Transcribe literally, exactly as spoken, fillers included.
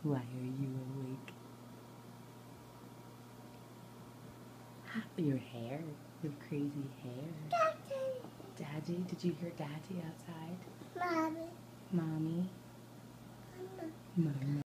Why are you awake? Your hair. Your crazy hair. Daddy. Daddy? Did you hear Daddy outside? Mommy. Mommy? Mama. Mama.